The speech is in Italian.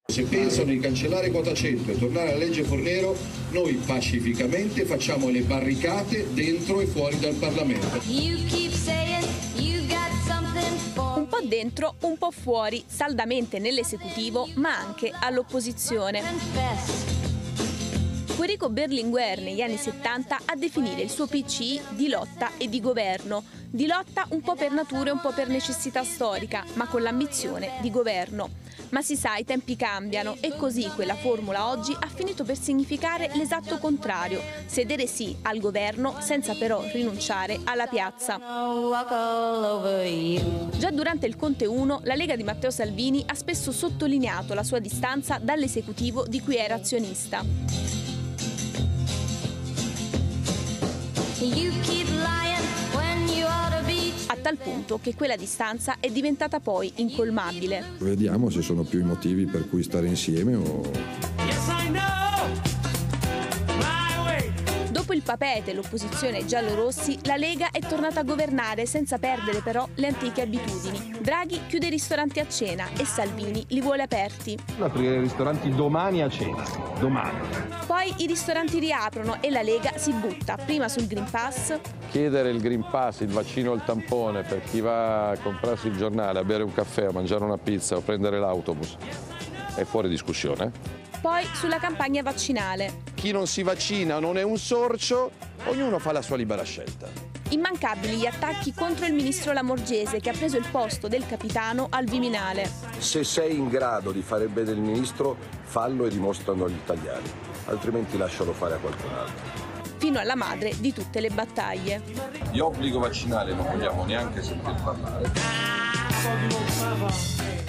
Se pensano di cancellare quota 100 e tornare alla legge Fornero, noi pacificamente facciamo le barricate dentro e fuori dal Parlamento. Un po' dentro, un po' fuori, saldamente nell'esecutivo, ma anche all'opposizione. Fu Enrico Berlinguer negli anni 70 a definire il suo PCI di lotta e di governo. Di lotta un po' per natura e un po' per necessità storica, ma con l'ambizione di governo. Ma si sa, i tempi cambiano e così quella formula oggi ha finito per significare l'esatto contrario: sedere sì al governo senza però rinunciare alla piazza. Già durante il Conte 1 la Lega di Matteo Salvini ha spesso sottolineato la sua distanza dall'esecutivo di cui era azionista. A tal punto che quella distanza è diventata poi incolmabile. Vediamo se sono più i motivi per cui stare insieme o... Dopo il papete e l'opposizione giallorossi, la Lega è tornata a governare senza perdere però le antiche abitudini. Draghi chiude i ristoranti a cena e Salvini li vuole aperti. Aprire i ristoranti domani a cena, domani. Poi i ristoranti riaprono e la Lega si butta prima sul Green Pass. Chiedere il Green Pass, il vaccino o il tampone per chi va a comprarsi il giornale, a bere un caffè, a mangiare una pizza o prendere l'autobus è fuori discussione. Poi sulla campagna vaccinale. Chi non si vaccina non è un sorcio, ognuno fa la sua libera scelta. Immancabili gli attacchi contro il ministro Lamorgese che ha preso il posto del capitano al Viminale. Se sei in grado di fare bene il ministro, fallo e dimostrano agli italiani, altrimenti lascialo fare a qualcun altro. Fino alla madre di tutte le battaglie. Di obbligo vaccinale non vogliamo neanche sentir parlare.